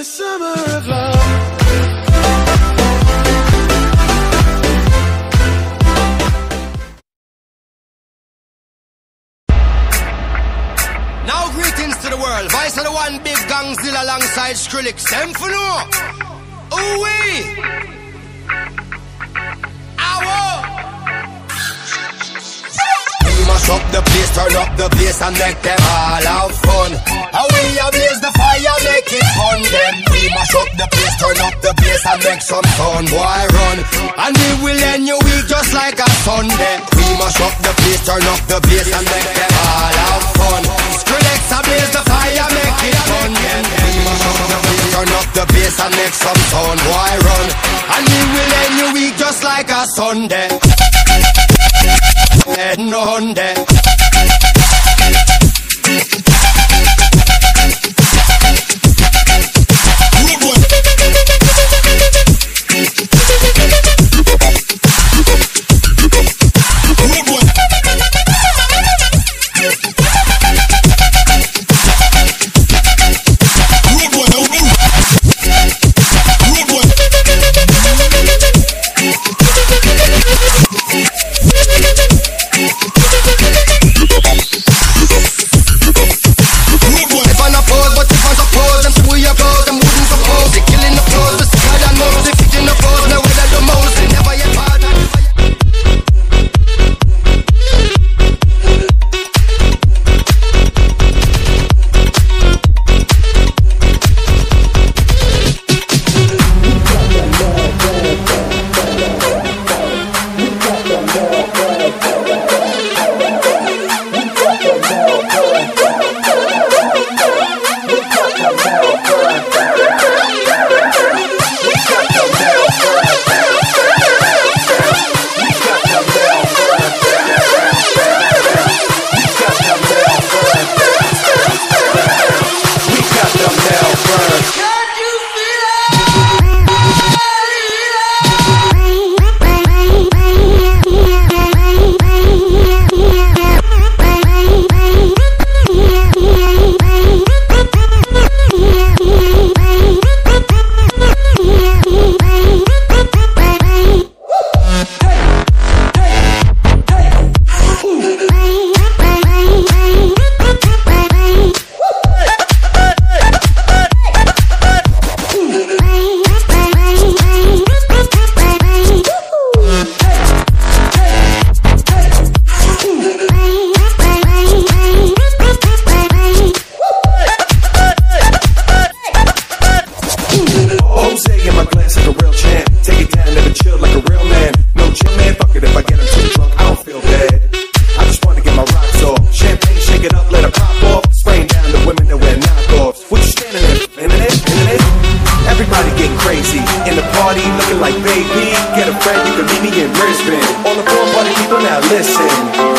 the summer of love. Now greetings to the world. Vice of the one big gangzilla alongside Skrillex. Them for no. Ooh-wee. Mash up the place, turn up the bass and make them all have fun. How we ablaze the fire, make it fun. Then we mash up the place, turn up the bass and make some fun. Boy run, and we will end your week just like a Sunday. We mash up the place, turn up the bass and make them all have fun. Skrillex ablaze the fire, make it fun. Then we mash up the place, turn up the bass and make some fun. Boy run, and we will end your week just like a Sunday. Heading on there. Looking like baby, get a friend, you can meet me in Brisbane. All the poor party people now listen.